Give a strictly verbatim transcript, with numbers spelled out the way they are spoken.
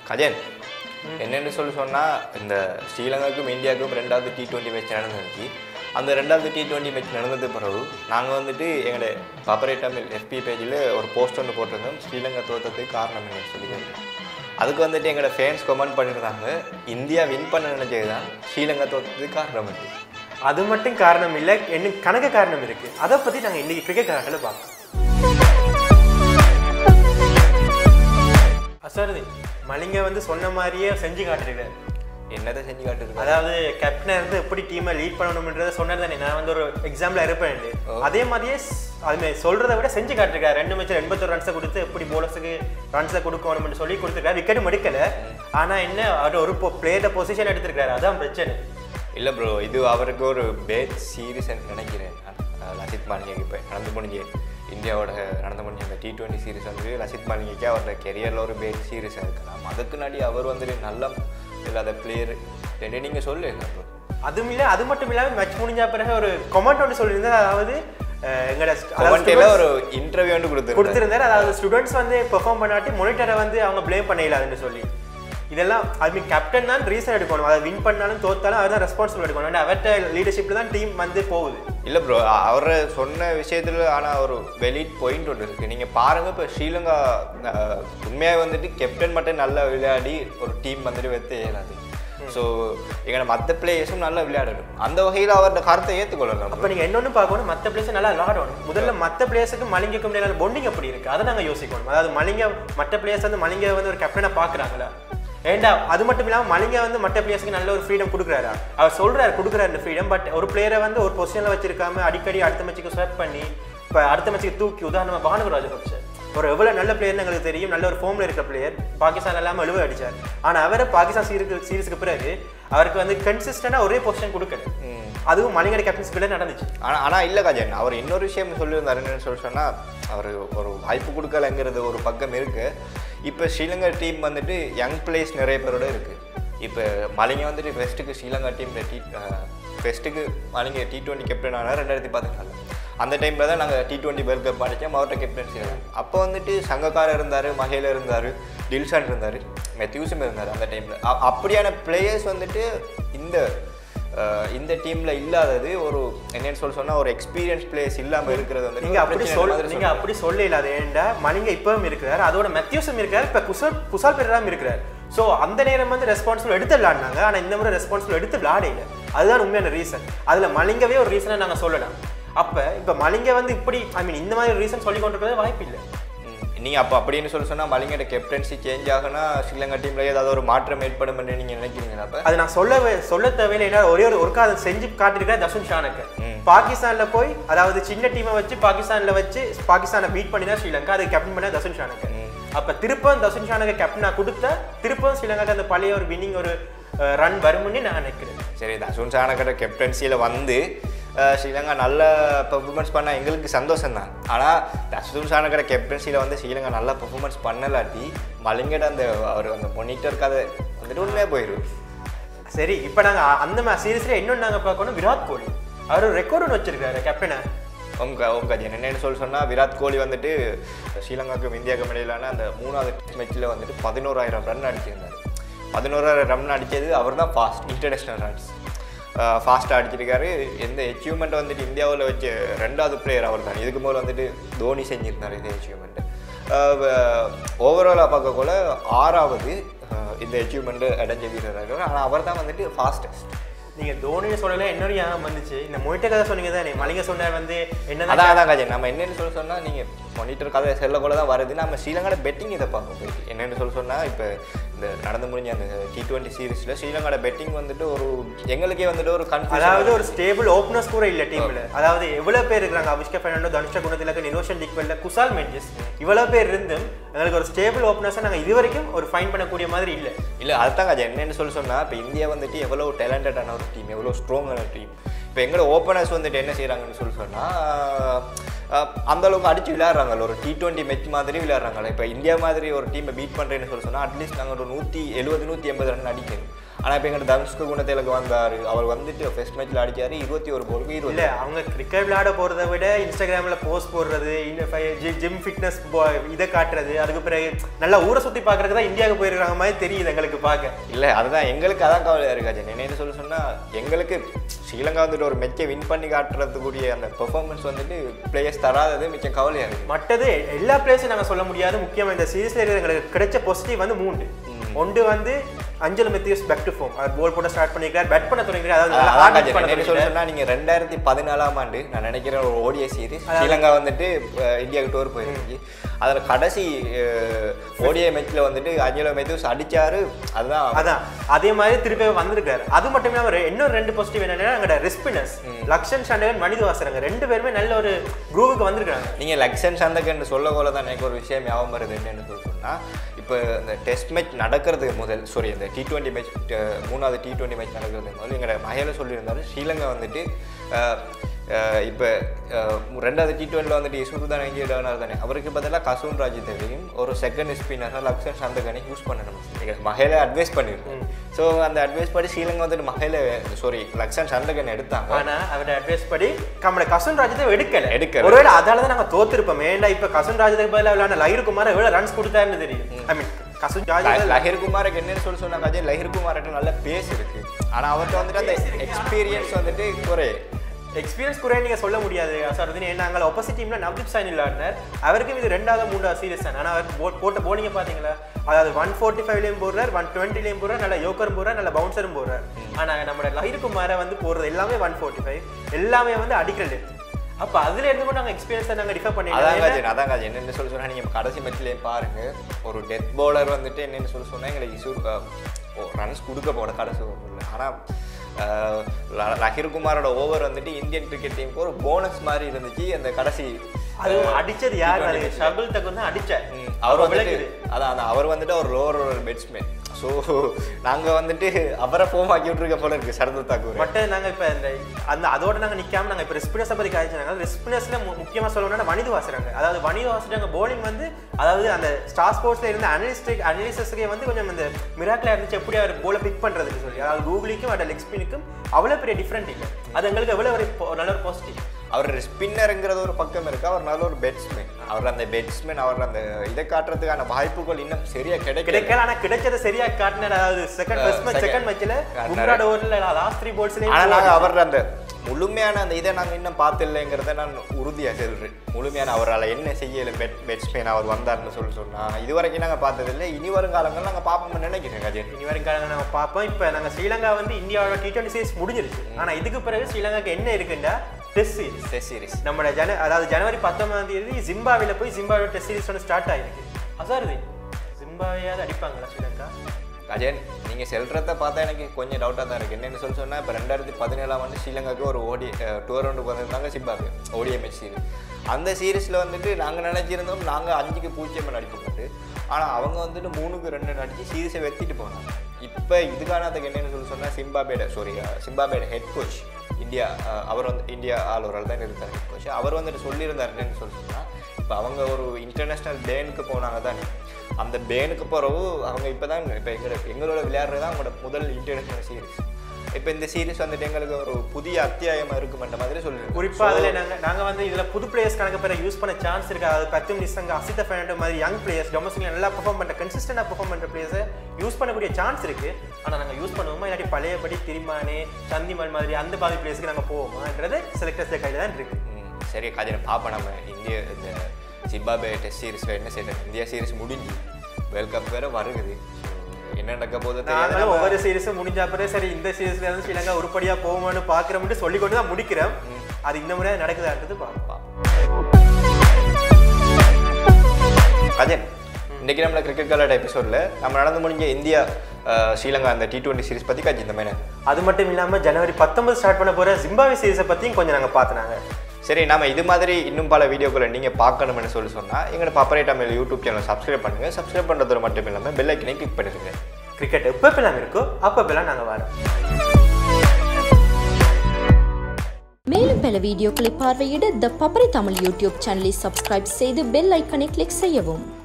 கஜன் என்னென்னு சொல்லி சொன்னால் இந்த ஸ்ரீலங்காவுக்கும் இந்தியாவுக்கும் ரெண்டாவது டி டுவெண்ட்டி மேட்ச் நடந்துச்சு. அந்த ரெண்டாவது டி டுவெண்ட்டி மேட்ச் நடந்தது பிறகு நாங்கள் வந்துட்டு எங்களோட பப்பரேட் தமிழ் எஃபி பேஜில் ஒரு போஸ்ட் ஒன்று போட்டிருந்தோம், ஸ்ரீலங்கா தோற்றத்துக்கு காரணம் என்னன்னு சொல்லி. அதுக்கு வந்துட்டு எங்களோட ஃபேன்ஸ் கமெண்ட் பண்ணியிருந்தாங்க, இந்தியா வின் பண்ண நினைச்சது தான் ஸ்ரீலங்கா தோற்றத்துக்கு காரணம் இல்லை. அது மட்டும் காரணம் இல்லை, என்ன கணக்கு காரணம் இருக்குது. அதை பற்றி நாங்கள் இன்றைக்கி கிரிக்கெட் காரணத்தில் பார்ப்போம். அசருது மலிங்க வந்து சொன்ன மாதிரியே செஞ்சு காட்டுருக்காரு. என்னதை செஞ்சு காட்டுருக்கு? அதாவது கேப்டனாக இருந்து எப்படி டீமை லீட் பண்ணணும்ன்றதை சொன்னது தானே. நான் வந்து ஒரு எக்ஸாம்பிள் இருப்பேன். அதே மாதிரியே அதுமாதிரி சொல்கிறத விட செஞ்சு காட்டிருக்காரு. ரெண்டு மேட்சில் எண்பத்தொரு ரன்ஸை கொடுத்து எப்படி போலர்ஸுக்கு ரன்ஸை கொடுக்கணும்னு சொல்லி கொடுத்துருக்காரு. விக்கெட்டும் எடுக்கலை. ஆனால் என்ன அவர் ஒரு பிளேயரை பொசிஷன் எடுத்திருக்காரு, அதான் பிரச்சனை. இல்லை ப்ரோ, இது அவருக்கு ஒரு பேட் சீரீஸ் நினைக்கிறேன். லசித் மாலிங்கைக்கு இப்போ நடந்து முடிஞ்சு இந்தியாவோட நடந்து முடிஞ்ச அந்த டி டுவெண்ட்டி சீரீஸ் வந்து லசித் மாலிங்கைக்கு அவரோட கெரியரில் ஒரு பேட் சீரீஸாக இருக்கலாம். அதுக்கு முன்னாடி அவர் வந்துட்டு நல்ல இல்லாத பிளேயர் ரெண்டு நீங்கள் சொல்லுங்க ப்ரோ. அதுவும் இல்லை, அது மட்டும் இல்லாமல் மேட்ச் முடிஞ்ச பிறகு ஒரு கமெண்ட் ஒன்று சொல்லியிருந்தார். அதாவது எங்களோட ஒரு இன்டர்வியூ வந்து கொடுத்து கொடுத்துருந்தார். அதாவது ஸ்டூடெண்ட்ஸ் வந்து பெர்ஃபார்ம் பண்ணாட்டி மொனிட்டரை வந்து அவங்க ப்ளேம் பண்ணலாதுன்னு சொல்லி. இதெல்லாம் அது மீன் கேப்டன் தான் ரீசன் எடுக்கணும். அதை வின் பண்ணாலும் தோத்தாலும் அவர் தான் ரெஸ்பான்சிபிள் எடுக்கணும். அவர்கிட்ட லீடர்ஷிப்பில் தான் டீம் வந்து போகுது. இல்லை ப்ரோ, அவர் சொன்ன விஷயத்தில் ஆனால் ஒரு வெலிட் பாயிண்ட் ஒன்று இருக்குது. நீங்கள் பாருங்கள், இப்போ ஸ்ரீலங்கா உண்மையாக வந்துட்டு கேப்டன் மட்டும் நல்லா விளையாடி ஒரு டீம் வந்துட்டு வெற்ற இயலாது. ஸோ எங்களை மற்ற பிளேயர்ஸும் நல்லா விளையாடணும். அந்த வகையில் அவரோட கருத்தை ஏற்றுக்கொள்ளணும். அப்போ நீங்கள் என்னொன்று பார்க்கணும், மற்ற பிளேயர்ஸும் நல்லா விளையாடணும். முதல்ல மற்ற பிளேயர்ஸுக்கு மலிங்கக்கும் இடையில பொண்டிங் எப்படி இருக்குது அதை நாங்கள் யோசிக்கணும். அதாவது மலிங்க மற்ற பிளேயர்ஸ் வந்து மலிங்க வந்து ஒரு கேப்டனை பார்க்குறாங்களா ஏண்டா. அது மட்டும் இல்லாமல் மலிங்க வந்து மற்ற பிளேயர்ஸுக்கு நல்ல ஒரு ஃப்ரீடம் கொடுக்குறாரா? அவர் சொல்கிறார் கொடுக்குறாரு இந்த ஃப்ரீடம். பட் ஒரு பிளேயரை வந்து ஒரு பொசிஷனில் வச்சிருக்காம அடிக்கடி அடுத்த மேட்சுக்கு ஸ்வெப் பண்ணி இப்போ அடுத்த மேட்சுக்கு தூக்கி, உதாரணமாக பானுக ராஜபக்ஷ ஒரு எவ்வளோ நல்ல பிளேயர்னு எங்களுக்கு தெரியும். நல்ல ஒரு ஃபார்மில் இருக்கிற பிளேயர். பாகிஸ்தான் இல்லாமல் எழுபது அடித்தார். ஆனால் அவரை பாகிஸ்தான் சீருக்கு சீரீஸுக்கு பிறகு அவருக்கு வந்து கன்சிஸ்டண்டாக ஒரே பொசிஷன் கொடுக்கல. அதுவும் மலிங்கோட கேப்டன்சிப்பில் நடந்துச்சு. ஆனால் ஆனால் இல்லை கஜன், அவர் இன்னொரு விஷயம் சொல்லியிருந்தார். என்னன்னு சொல்லி சொன்னால் அவர் ஒரு வாய்ப்பு கொடுக்கலைங்கிறது ஒரு பக்கம் இருக்குது. இப்போ ஸ்ரீலங்கா டீம் வந்துட்டு யங் பிளேயர்ஸ் நிறைய பேரோட இருக்குது. இப்போ மலிங்க வந்துட்டு ஃபெஸ்ட்டுக்கு ஸ்ரீலங்கா டீமில் டி ஃபெஸ்ட்டுக்கு மலிங்க டி டுவெண்ட்டி கேப்டன் ஆனால் ரெண்டாயிரத்தி பதினாலு அந்த டைமில் தான் நாங்கள் டி டுவெண்ட்டி வேர்ல்ட் கப் அடித்தோம். அவர்கிட்ட கேப்டன்சி. அப்போ வந்துட்டு சங்கக்காரர் இருந்தார், மஹேல இருந்தார், டில்ஷான் இருந்தார், மெத்யூஸும் இருந்தார் அந்த டைமில். அப்படியான பிளேயர்ஸ் வந்துட்டு இந்த இந்த டீமில் இல்லாதது ஒரு என்னன்னு சொல்லி சொன்னால் ஒரு எக்ஸ்பீரியன்ஸ் பிளேயர்ஸ் இல்லாமல் இருக்கிறது வந்து நீங்கள் அப்படி சொல்ல நீங்கள் அப்படி சொல்ல இல்லாத. ஏன்டா மலிங்க இப்பவும் இருக்கிறார், அதோட மெத்யூஸும் இருக்கிறார், இப்போ குசால் குசால் பெரேராவும் இருக்கிறார். ஸோ அந்த நேரம் வந்து ரெஸ்பான்சிபிள் எடுத்து விளையாடினாங்க. ஆனால் இந்த முறை ரெஸ்பான்சிபிள் எடுத்து விளையாடல. அதுதான் உண்மையான ரீசன். அதில் மலிங்கவே ஒரு ரீசனை நாங்கள் சொல்லலாம். அப்போ இப்போ மலிங்க வந்து இப்படி ஐ மீன் இந்த மாதிரி ரீசன் சொல்லி கொண்டிருக்கிறது வாய்ப்பு இல்லை. நீங்கள் அப்போ அப்படின்னு சொல்லி சொன்னால் மலிங்கோட கேப்டன்சி சேஞ்ச் ஆகுனா ஸ்ரீலங்கா டீமில் ஏதாவது ஒரு மாற்றம் ஏற்படும் நீங்கள் நினைக்கிறீங்களா? அப்போ அது நான் சொல்ல சொல்ல தேவையில்லை. ஏன்னா ஒரே ஒரு ஒருக்கா அதை செஞ்சு காட்டிருக்கேன். தசுன் ஷானுக்கு பாகிஸ்தானில் போய் அதாவது சின்ன டீமை வச்சு பாகிஸ்தானில் வச்சு பாகிஸ்தானை பீட் பண்ணி தான் ஸ்ரீலங்கா அது கேப்டன் பண்ண தசுன் ஷானுக்கு. அப்போ திருப்பம் தசுன் ஷானுக்கு கேப்டனாக கொடுத்தா திருப்பம் ஸ்ரீலங்காக்கு அந்த பழைய ஒரு வின்னிங் ஒரு ரன் வரும்னு நான் நினைக்கிறேன். சரி, தசுன் ஷானுக்கிட்ட கேப்டன்சியில் வந்து ஸ்ரீலங்கா நல்ல பெர்ஃபார்மன்ஸ் பண்ணால் எங்களுக்கு சந்தோஷம் தான். ஆனால் தசுன் ஷானுக்கிற கேப்டன்சியில் வந்து ஸ்ரீலங்கா நல்லா பெர்ஃபார்மன்ஸ் பண்ணலாட்டி மலிங்கட அந்த அவர் அந்த மொனிட்டர் கதை வந்துட்டு உண்மையாக போயிடும். சரி, இப்போ நாங்கள் அந்த மா சீரீஸில் இன்னொன்று நாங்கள் பார்க்கணும். விராட் கோலி அவர் ஒரு ரெக்கார்டு ஒன்று வச்சிருக்காரு கேப்டனை. உங்க உங்க என்னென்னு சொல்லி சொன்னால் விராட் கோலி வந்துட்டு ஸ்ரீலங்காவுக்கும் இந்தியாவுக்கும் இடையிலான அந்த மூணாவது மேட்சில் வந்துட்டு பதினோராயிரம் ரன் அடிச்சிருந்தார். பதினோராயிரம் ரன் அடித்தது அவர் தான் ஃபாஸ்ட் இன்டர்நேஷ்னல் ரன்ஸ் ஃபாஸ்ட்டாக அடிச்சிருக்காரு. எந்த அச்சீவ்மெண்ட் வந்துட்டு இந்தியாவில் வச்ச ரெண்டாவது பிளேயர் அவர் தான். இதுக்கு முதல்ல வந்துட்டு தோனி செஞ்சுருந்தார் இந்த அச்சீவ்மெண்ட்டு. ஓவராலாக பார்க்கக்குள்ள ஆறாவது இந்த அச்சீவ்மெண்ட்டு அடைஞ்ச வீரராக இருக்கார். ஆனால் அவர் தான் வந்துட்டு ஃபாஸ்டஸ்ட். நீங்கள் தோனியை சொல்லலை, இன்னொரு ஞாபகம் வந்துச்சு. இந்த மொயிட்ட கதை சொன்னீங்க தான். மலிங்க சொன்னார் வந்து என்ன அதான் அதான் கதை. நம்ம என்னென்னு சொல்லி சொன்னால் நீங்கள் மொனிட்டர் கதை செல்லக்குள்ள தான் வருது. நம்ம ஸ்ரீலங்காவோட பெட்டிங் இதை பார்க்க போயிட்டு என்னென்னு சொல்லி சொன்னால் இப்போ இந்த நடந்து முடிஞ்ச அந்த டி டுவெண்ட்டி சீரீஸில் ஸ்ரீலங்காவோட பெட்டிங் வந்துட்டு ஒரு எங்களுக்கே வந்துட்டு ஒரு கன்ஃபியூஷன். அதாவது ஒரு ஸ்டேபிள் ஓப்பனர்ஸ் கூட இல்லை டீமில். அதாவது எவ்வளோ பேர் இருக்கிறாங்க, அபிஷ்கா ஃபெர்னாண்டோ, தனுஷ்கா குணத்திலக்கு, நிரோஷன் டிக்வெல்ல, குசால் மெண்டிஸ், இவ்வளோ பேர் இருந்தும் எங்களுக்கு ஒரு ஸ்டேபிள் ஓப்பனர்ஸை நாங்கள் இது வரைக்கும் ஒரு ஃபைன் பண்ணக்கூடிய மாதிரி இல்லை. இல்லை அதுதான் கதை. என்னென்னு சொல்லி சொன்னால் இப்போ இந்தியா வந்துட்டு எவ்வளோ டேலண்டடான ஒரு டீம், எவ்வளோ ஸ்ட்ராங்கான டீம். இப்போ எங்களோட ஓப்பனர்ஸ் வந்துட்டு என்ன செய்கிறாங்கன்னு சொல்லி சொன்னால் அந்த அளவுக்கு அடிச்சு விளையாடுறாங்க ஒரு டி டுவெண்ட்டி மேட்ச் மாதிரி விளையாடுறாங்க இப்போ இந்தியா மாதிரி ஒரு டீமை பீட் பண்ணுறேன்னு சொல்லி சொன்னால் அட்லீஸ்ட் நாங்கள் ஒரு நூற்றி எழுபது நூற்றி எண்பது ரன் அடிக்கணும் ஆனால் இப்போ எங்கள் தனுஷ்க குணத்திலுக்கு வந்தார் அவர் வந்துட்டு ஃபர்ஸ்ட் மேட்ச்சில் அடித்தார் இருபத்தி ஒரு போலுக்கு இருபது இல்லை அவங்க கிரிக்கெட் விளையாட போகிறத விட இன்ஸ்டாகிராமில் போஸ்ட் போடுறது ஜிம் ஃபிட்னஸ் இதை காட்டுறது அதுக்கு பிறகு நல்லா ஊரை சுற்றி பார்க்குறது தான் இந்தியாவுக்கு போயிருக்காங்க மாதிரி தெரியுது எங்களுக்கு பார்க்க இல்லை அதுதான் எங்களுக்கு அதான் கவலையாக இருக்காச்சு என்னென்னு சொல்லி சொன்னால் எங்களுக்கு ஸ்ரீலங்கா வந்துட்டு ஒரு மெச்சை வின் பண்ணி காட்டுறதுக்குரிய அந்த பெர்ஃபார்மன்ஸ் வந்துட்டு பிளேயர்ஸ் தராதது மிச்சம் கவலையாக இருக்குது மற்றது எல்லா பிளேயர்ஸும் நாங்கள் சொல்ல முடியாது முக்கியமாக இந்த சீரீஸில் இருக்கிற எங்களுக்கு கிடைச்ச பாசிட்டிவ் வந்து மூணு ஒன்று வந்து Angelo Mathews back to form அவர் போல் போட ஸ்டார்ட் பண்ணிருக்கார் பேட் பண்ண தொடங்கிருக்கார் அதாவது சொன்னா நீங்க ரெண்டாயிரத்தி பதினாலாம் ஆண்டு நான் நினைக்கிறேன் ஒரு ஓடிஐ சீரிஸ் ஸ்ரீலங்கா வந்துட்டு இந்தியாவுக்கு டூர் போயிருந்துச்சு அதில் கடைசி ஓடிஐ மேட்ச்ல வந்துட்டு அஞ்சல் மெத்தியூஸ் அடிச்சாரு அதுதான் அதான் அதே மாதிரி திருப்பி வந்திருக்காரு அது மட்டும் இல்லாமல் இன்னொரு ரெண்டு பாசிட்டிவ் என்னன்னா எங்களோட ரெஸ்பினஸ் லக்ஷன் சண்டகன் மனிதவாசரங்க ரெண்டு பேருமே நல்ல ஒரு குரூவுக்கு வந்திருக்காங்க நீங்க லக்ஷன் சண்டகன் சொல்ல போல தான் எனக்கு ஒரு விஷயம் ஞாபகம் வருது என்னன்னு சொல்லி சொன்னா இப்போ இந்த டெஸ்ட் மேட்ச் நடக்கிறதுக்கு முதல் சாரி இந்த டி டுவெண்ட்டி மேட்ச் மூணாவது டி டுவெண்ட்டி மேட்ச் நடக்கிறதுக்கு முதல் எங்களோட மகையில சொல்லியிருந்தாரு ஸ்ரீலங்கா வந்துட்டு இப்போ ரெண்டாவது டி டுவெண்ட்டியில் வந்துட்டு யசுதான் இந்தியாவினர் தானே அவருக்கு பதிலாக கசூன் ராஜிதேவையும் ஒரு செகண்ட் ஸ்பின்னராக லக்ஷன் சந்தகனை யூஸ் பண்ணணும் எங்கள் மகையில அட்வைஸ் பண்ணியிருக்கோம் ஸோ அந்த அட்வைஸ் படி ஸ்ரீலங்கா வந்துட்டு மகையில சாரி லக்ஷன் சந்தகன் எடுத்தாங்க ஆனால் அவரோட அட்வைஸ் படி நம்மளோட கசூன் ராஜிதேவ் எடுக்கல எடுக்கல ஒருவேளை அதால தான் நாங்கள் தோத்துருப்போம் ஏன்டா இப்போ கசூன் ராஜிதேவ் பதிலாக விளையாட லஹிர் குமார் எவ்வளோ ரன்ஸ் கொடுத்தாருன்னு தெரியும் ஐ மீன் லஹிர் குமாருக்கு என்னன்னு சொல்லி சொன்னாங்க லஹிர் குமார்கிட்ட நல்ல பேஸ் இருக்கு ஆனால் அவர்கிட்ட வந்துட்டு அந்த எக்ஸ்பீரியன்ஸ் வந்துட்டு குறை எக்ஸ்பீரியன்ஸ் குறைய நீங்கள் சொல்ல முடியாது அசாருதீன் ஏன்னா நாங்கள் ஆப்போசிட் டீமில் நவ்தீப் சைனி விளையாடினார் அவருக்கும் இது ரெண்டாவது மூன்றாவது சீரியஸ் தான் ஆனால் அவர் போட்ட போலிங்கை பார்த்தீங்களா அதாவது ஒன் ஃபோர்ட்டி ஃபைவ்லேயும் போடுறார் ஒன் டுவெண்ட்டிலையும் போடுறார் நல்ல யோக்கரும் போடுறார் நல்ல பவுன்சரும் போடுறார் ஆனால் நம்மளோட லஹிர் குமாரை வந்து போடுறது எல்லாமே ஒன் ஃபோர்ட்டி ஃபைவ் எல்லாமே வந்து அடிக்கிறது அப்போ அதில் இருந்து கூட நாங்கள் எக்ஸ்பீரியன்ஸை நாங்கள் டிஃபர் பண்ணி அதாங்க அதாங்க என்னென்னு சொல்லி சொன்னால் நீங்கள் கடைசி மேட்ச்லேயும் பாருங்க ஒரு டெத் பவுலர் வந்துட்டு என்னென்னு சொல்லி சொன்னால் எங்களுக்கு இஷ்யூ ரன்ஸ் கொடுக்க போட கடைசி ஓவரில் ஆனால் லஹிர் குமாரோட ஓவர் வந்துட்டு இந்தியன் கிரிக்கெட் டீமுக்கு ஒரு போனஸ் மாதிரி இருந்துச்சு அந்த கடைசி அது அடிச்சது யார் ஷகுல் தக் வந்து அடிச்சார் அவர் வந்துட்டு அதான் அவர் வந்துட்டு ஒரு லோவர் ஒரு பேட்ஸ்மேன் ஸோ நாங்கள் வந்துட்டு அவரை ஃபோம் ஆக்கி விட்டுருக்க போல இருக்கு சரது தாக்கூர் பட் நாங்கள் இப்போ இந்த அந்த அதோட நாங்கள் நிற்காம நாங்கள் இப்போ ரெஸ்பினஸை பற்றி காய்ச்சினாங்க ரெஸ்பினஸில் முக்கியமாக சொல்லணும்னா வனிது வாசுறாங்க அதாவது வனிது வாசுறாங்க போலிங் வந்து அதாவது அந்த ஸ்டார் ஸ்போர்ட்ஸில் இருந்த அனலிஸ்டிக் அனலிசஸ்க்கே வந்து கொஞ்சம் இந்த மிராக்கில் இருந்துச்சு எப்படி அவர் போலை பிக் பண்ணுறதுன்னு சொல்லி அதாவது கூகுளிக்கும் அதோட லெக் ஸ்பினுக்கும் அவ்வளோ பெரிய டிஃப்ரெண்ட் இல்லை அது எங்களுக்கு எவ்வளோ ஒரு நல்ல ஒரு பாசிட்டிவ் அவர் ஸ்பின்னருங்கிறது ஒரு பக்கம் இருக்கு அவர் நல்ல ஒரு பேட்ஸ்மேன் அவர் அந்த பேட்ஸ்மேன் அவர் அந்த இதை காட்டுறதுக்கான வாய்ப்புகள் இன்னும் சரியா கிடைக்கல ஆனால் கிடைச்சதை சரியா காட்டினார் அதாவது செகண்ட் ஃபர்ஸ்ட் மேட்ச் செகண்ட் மேட்ச்ல பும்ராட் ஓவர்ல லாஸ்ட் த்ரீ பால்ஸ்லயே ஆனா நாங்க அவர் அந்த முழுமையான அந்த இதை நாங்கள் இன்னும் பார்த்தில்லைங்கிறத நான் உறுதியாக சொல்கிறேன் முழுமையான அவரால் என்ன செய்யலை பெட் பேட்ஸ்மேன் அவர் வந்தார்னு சொல்லி சொன்னால் இது வரைக்கும் நாங்கள் பார்த்ததில்லை இனி வரும் காலங்கள் நாங்கள் பார்ப்போம்னு நினைக்கிறேன் கஜன் இனி வரும் காலங்கள் நாங்கள் பார்ப்போம் இப்போ நாங்கள் ஸ்ரீலங்கா வந்து இந்தியாவோட டி டுவெண்ட்டி சீரிஸ் முடிஞ்சிருச்சு ஆனால் இதுக்கு பிறகு ஸ்ரீலங்காக்கு என்ன இருக்குன்னா டெஸ்ட் சீரிஸ் டெஸ்ட் சீரிஸ் நம்மளோட ஜன அதாவது ஜனவரி பத்தொன்பதாம் தேதி ஜிம்பாவில் போய் ஜிம்பாவே டெஸ்ட் சீரிஸ் ஒன்று ஸ்டார்ட் ஆகிருக்கு அசாருதீன் ஜிம்பாவையாவது அடிப்பாங்களா ஸ்ரீலங்கா அஜயன் நீங்கள் செல்றதை பார்த்தா எனக்கு கொஞ்சம் டவுட்டாக தான் இருக்குது என்னென்னு சொல்லி சொன்னால் இப்போ ரெண்டாயிரத்தி பதினேழாம் வந்து ஸ்ரீலங்காவுக்கு ஒரு ஓடி டூர் ரவுண்டுக்கு வந்திருந்தாங்க சிம்பாப்வே ஓடிஐ மேட்ச் சீரிஸ் அந்த சீரீஸில் வந்துட்டு நாங்கள் நினச்சிருந்தோம் நாங்கள் அஞ்சுக்கு பூஜ்ஜியம் அடிப்போம் ஆனால் அவங்க வந்துட்டு மூணுக்கு ரெண்டு அடித்து சீரீஸை வெத்திட்டு போனாங்க இப்போ இதுக்கானதுக்கு என்னென்னு சொல்லி சொன்னால் சிம்பாபேட சாரி சிம்பாபேட ஹெட் கோச் இந்தியா அவர் வந்து இந்தியா ஆளுநரால் தான் இருக்கார் ஹெட் கோச் அவர் வந்துட்டு சொல்லியிருந்தார் என்னென்னு சொல்லி சொன்னால் இப்போ அவங்க ஒரு இன்டர்நேஷ்னல் பேனுக்கு போனாங்க தானே அந்த பேனுக்கு பிறகு அவங்க இப்போ தான் இப்போ எங்களோட எங்களோட விளையாடுறது தான் அவங்களோட முதல் இன்டர்நேஷ்னல் சீரீஸ் இப்போ இந்த சீரீஸ் வந்துட்டு எங்களுக்கு ஒரு புதிய அத்தியாயமாக இருக்குமென்ற மாதிரி சொல்லுங்கள் குறிப்பாக அதில் நாங்கள் நாங்கள் வந்து இதில் புது பிளேயர்ஸ் கணக்கு பேர் யூஸ் பண்ண சான்ஸ் இருக்குது அதாவது பத்தும் நிசங்க அசித ஃபேண்டோ மாதிரி யங் பிளேயர்ஸ் டொமஸ்டிக்ல நல்லா பெர்ஃபார்ம் பண்ணுற கன்சிஸ்டண்டாக பெர்ஃபார்ம் பண்ணுற பிளேயர்ஸை யூஸ் பண்ணக்கூடிய சான்ஸ் இருக்குது ஆனால் நாங்கள் யூஸ் பண்ணுவோமா இல்லாட்டி பழையபடி திரிமானே சந்திமான் மாதிரி அந்த பாதி பிளேயர்ஸ்க்கு நாங்கள் போவோமான்றது செலக்டர்ஸ் கையில் தான் இருக்குது சரி காஜனை பார்ப்போம் நம்ம இந்திய இந்த சிம்பாப்வே டெஸ்ட் சீரீஸில் என்ன செய்யணும் இந்தியா சீரீஸ் முடிஞ்சு வேர்ல்ட் கப் வேறு வருகுது என்ன நடக்க போது நாங்களும் ஒவ்வொரு சீரீஸும் முடிஞ்ச பிறகு சரி இந்த சீரீஸ்ல இருந்து ஸ்ரீலங்கா உருப்படியா போவோம்னு பாக்குறோம்னு சொல்லி கொண்டு தான் முடிக்கிறோம் அது இந்த முறை நடக்குதான்றது பார்ப்போம் கஜன் இன்னைக்கு நம்மள கிரிக்கெட் கலர் எபிசோட்ல நம்ம நடந்து முடிஞ்ச இந்தியா ஸ்ரீலங்கா அந்த டி டுவெண்ட்டி சீரிஸ் பத்தி காட்சி இந்த மேலே அது மட்டும் இல்லாம ஜனவரி பத்தொன்பது ஸ்டார்ட் பண்ண போற ஜிம்பாப்வே சீரிஸை பத்தியும் கொஞ்சம் நாங்கள் பார்த்துனாங்க சரி நம்ம இது மாதிரி இன்னும் பல வீடியோக்களை நீங்கள் பார்க்கணும்னு சொல்லி சொன்னால் எங்களோட Papare Tamil YouTube channel subscribe பண்ணுங்கள் சப்ஸ்கிரைப் பண்ணுறது மட்டும் இல்லாமல் பெல் ஐக்கனை கிளிக் பண்ணிடுங்க கிரிக்கெட் எப்பப்பெல்லாம் இருக்கோ அப்பப்பெல்லாம் நாங்கள் வரோம். மேலும் பல வீடியோக்களை பார்வையிட த பப்பரி தமிழ் யூடியூப் சேனலை சப்ஸ்கிரைப் செய்து பெல் ஐக்கனை கிளிக் செய்யவும்.